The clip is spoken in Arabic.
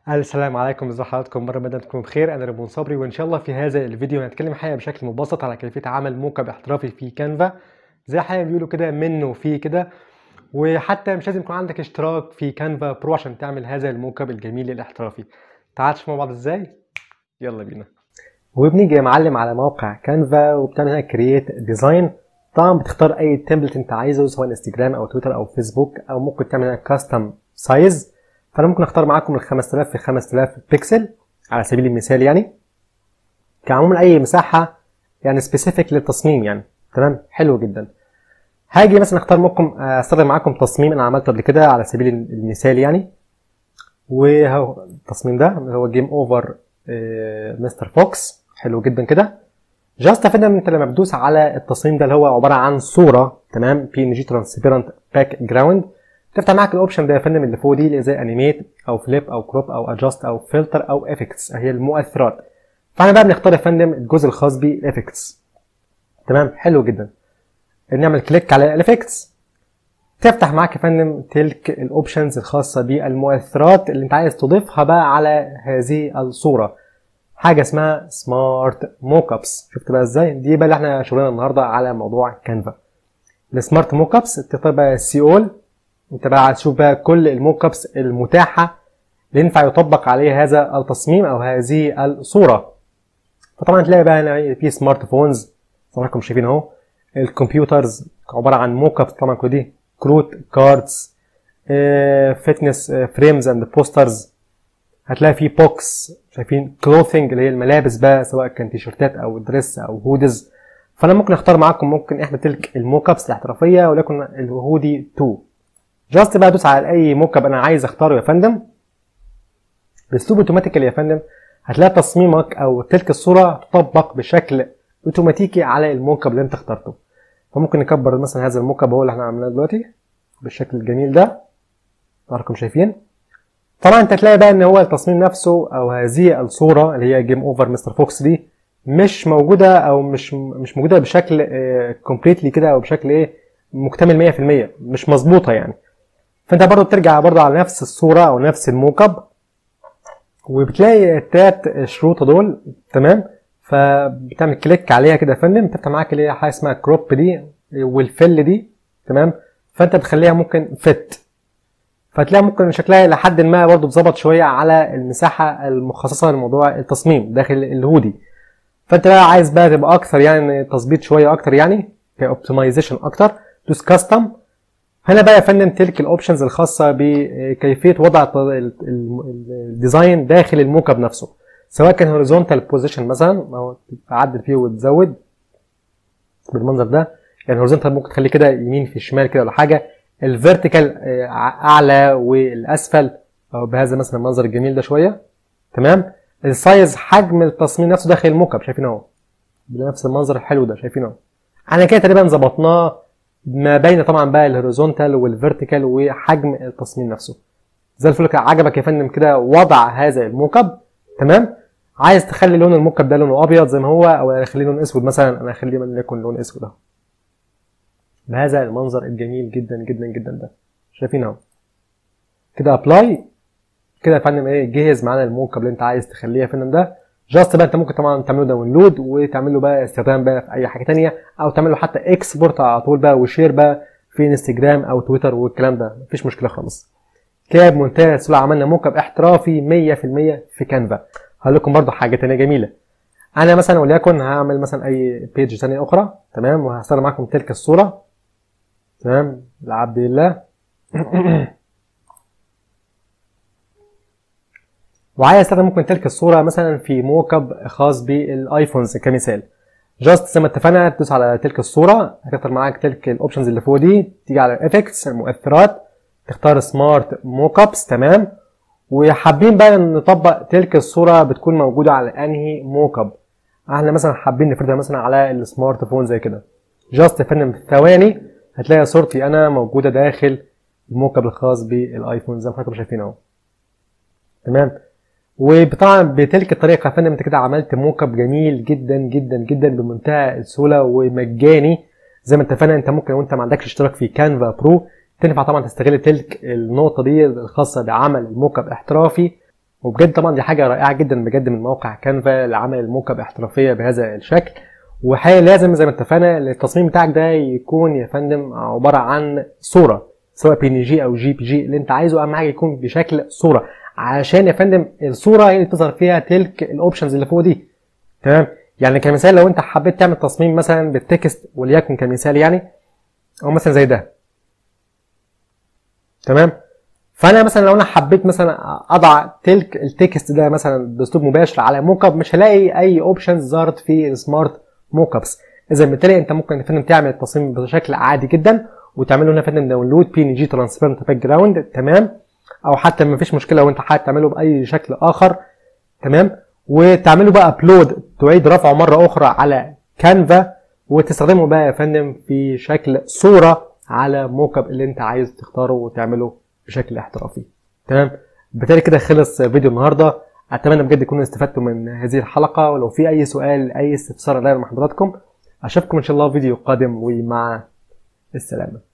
السلام عليكم، ازي حضراتكم؟ مرة بدأ تكونوا بخير. انا ريمون صبري، وان شاء الله في هذا الفيديو هنتكلم حقيقة بشكل مبسط على كيفية عمل موك اب احترافي في كانفا، زي حقيقة بيقولوا كده منه وفيه كده. وحتى مش لازم يكون عندك اشتراك في كانفا برو عشان تعمل هذا الموك اب الجميل الاحترافي. تعال نشوف مع بعض ازاي. يلا بينا. وبنيجي يا معلم على موقع كانفا وبتعمل هنا كرييت ديزاين. طبعا بتختار اي تمبلت انت عايزه، سواء انستجرام او تويتر او فيسبوك، او ممكن تعمل هنا كاستم سايز. فانا ممكن اختار معاكم من 5000 في 5000 بكسل على سبيل المثال، يعني كعموما اي مساحه يعني سبيسيفيك للتصميم يعني. تمام، حلو جدا. هاجي مثلا اختار ممكن استخدم معاكم تصميم انا عملته قبل كده على سبيل المثال يعني. وهو التصميم ده هو جيم اوفر مستر فوكس. حلو جدا كده. جاست افيد ان انت لما بتدوس على التصميم ده اللي هو عباره عن صوره، تمام، بي ان جي ترانسبيرنت باك جراوند، تفتح معاك الاوبشن ده يا فندم اللي فوق دي، اللي زي انيميت او فليب او كروب او ادجاست او فلتر او افكتس، هي المؤثرات. فاحنا بقى بنختار يا فندم الجزء الخاص بالافكتس. تمام، حلو جدا. نعمل كليك على الافكتس، تفتح معاك يا فندم تلك الاوبشنز الخاصه بالمؤثرات اللي انت عايز تضيفها بقى على هذه الصوره. حاجه اسمها سمارت موك ابس. شفت بقى ازاي؟ دي بقى اللي احنا شغلنا النهارده على موضوع كانفا. السمارت موك ابس تختار بقى سي اول. انت بقى عايز تشوف بقى كل الموك ابس المتاحه اللي ينفع يطبق عليه هذا التصميم او هذه الصوره. فطبعا تلاقي بقى هنا في سمارت فونز زي ما انتم شايفين اهو. الكمبيوترز عباره عن موك ابس، طبعا كل دي كروت كاردز، فيتنس فريمز اند بوسترز. هتلاقي في بوكس، شايفين كلوثينج اللي هي الملابس بقى، سواء كان تيشيرتات او دريس او هودز. فانا ممكن اختار معاكم، ممكن احنا تلك الموك ابس الاحترافيه ولكن الهودي 2. جاست بقى ادوس على اي موك اب انا عايز اختاره يا فندم باسلوب اوتوماتيكالي يا فندم. هتلاقي تصميمك او تلك الصوره تطبق بشكل اوتوماتيكي على الموك اب اللي انت اخترته. فممكن نكبر مثلا هذا الموك اب هو اللي احنا عملناه دلوقتي بالشكل الجميل ده، حضراتكم شايفين. طبعا انت تلاقي بقى ان هو التصميم نفسه او هذه الصوره اللي هي جيم اوفر مستر فوكس دي مش موجوده، او مش موجوده بشكل كومبليتلي كده، او بشكل مكتمل 100%، مش مظبوطه يعني. فانت برضو بترجع برضو على نفس الصوره او نفس الموك اب، وبتلاقي التلات شروط دول. تمام، فبتعمل كليك عليها كده يا فندم، تفتح معاك اللي هي حاجه اسمها كروب دي والفل دي. تمام، فانت بتخليها ممكن فت، فتلاقي ممكن شكلها الى حد ما برضه اتظبط شويه على المساحه المخصصه لموضوع التصميم داخل الهودي. فانت بقى عايز بقى تبقى اكثر يعني تظبيط شويه اكتر، يعني كاوبتمايزيشن اكتر، دوس كاستم. هنا بقى يا فندم تلك الاوبشنز الخاصه بكيفيه وضع الديزاين داخل الموك اب نفسه، سواء كان هوريزونتال بوزيشن مثلا، او تعدل فيه وتزود بالمنظر ده. يعني هوريزونتال ممكن تخليه كده يمين في الشمال كده ولا حاجه، الفيرتيكال اعلى والاسفل، او بهذا مثلا المنظر الجميل ده شويه. تمام، السايز حجم التصميم نفسه داخل الموك اب شايفين اهو بنفس المنظر الحلو ده، شايفين اهو. احنا كده تقريبا ظبطناه ما بين طبعا بقى الهوريزونتال والفيرتيكال وحجم التصميم نفسه. زي الفل. عجبك يا فندم كده وضع هذا الموك اب؟ تمام. عايز تخلي لون الموك اب ده لونه ابيض زي ما هو، او اخليه لون اسود مثلا، انا اخليه يكون لون اسود اهو بهذا المنظر الجميل جدا جدا جدا ده، شايفين اهو. كده ابلاي كده يا فندم جهز معانا الموك اب اللي انت عايز تخليه يا فندم ده. جاست بقى انت ممكن طبعا تعمله داونلود وتعمل له بقى استخدام بقى في اي حاجه ثانيه، او تعمل له حتى اكسبورت على طول بقى وشير بقى في انستجرام او تويتر والكلام ده، مفيش مشكله خالص. كده بمنتهى السهوله عملنا موك اب احترافي 100% في كانفا. هقول لكم برده حاجه ثانيه جميله. انا مثلا وليكن هعمل مثلا اي بيج ثانيه اخرى، تمام، وهستخدم معاكم تلك الصوره. تمام، لعبد الله. وعايز استخدم ممكن تلك الصوره مثلا في موك اب خاص بالايفونز كمثال. جاست زي ما اتفقنا تدوس على تلك الصوره، هتختار معاك تلك الاوبشنز اللي فوق دي، تيجي على الافكتس المؤثرات، تختار سمارت موك ابس. تمام، وحابين بقى نطبق تلك الصوره بتكون موجوده على انهي موك اب. احنا مثلا حابين نفردها مثلا على السمارت فون زي كده. جاست يا فندم ثواني هتلاقي صورتي انا موجوده داخل الموك اب الخاص بالايفون زي ما حضراتكم شايفين اهو. تمام، وطبعا بتلك الطريقه يا فندم انت كده عملت موك اب جميل جدا جدا جدا بمنتهى السهوله ومجاني. زي ما اتفقنا انت ممكن وانت ما عندكش اشتراك في كانفا برو تنفع طبعا تستغل تلك النقطه دي الخاصه بعمل الموك اب احترافي وبجد طبعا دي حاجه رائعه جدا بجد من موقع كانفا لعمل الموك اب احترافيه بهذا الشكل. وحقيقة لازم زي ما اتفقنا التصميم بتاعك ده يكون يا فندم عباره عن صوره، سواء بي ان جي او جي بي جي اللي انت عايزه، اهم حاجه يكون بشكل صوره، عشان يا فندم الصوره هي اللي تظهر فيها تلك الاوبشنز اللي فوق دي. تمام؟ يعني كمثال لو انت حبيت تعمل تصميم مثلا بالتكست وليكن كمثال يعني، او مثلا زي ده. تمام؟ فانا مثلا لو انا حبيت مثلا اضع تلك التكست ده مثلا باسلوب مباشر على موك اب، مش هلاقي اي اوبشنز ظهرت في السمارت موك ابس. اذا بالتالي انت ممكن يا فندم تعمل التصميم بشكل عادي جدا وتعمله هنا يا فندم داونلود بي ان جي ترانسبيرنت باك جراوند. تمام؟ او حتى ما فيش مشكله لو انت حابب تعمله باي شكل اخر. تمام؟ وتعمله بقى ابلود، تعيد رفعه مره اخرى على كانفا، وتستخدمه بقى يا فندم في شكل صوره على موك اب اللي انت عايز تختاره وتعمله بشكل احترافي. تمام؟ بالتالي كده خلص فيديو النهارده. اتمنى بجد تكونوا استفدتوا من هذه الحلقه، ولو في اي سؤال اي استفسار داير مع حضراتكم اشوفكم ان شاء الله في فيديو قادم، ومع السلامه.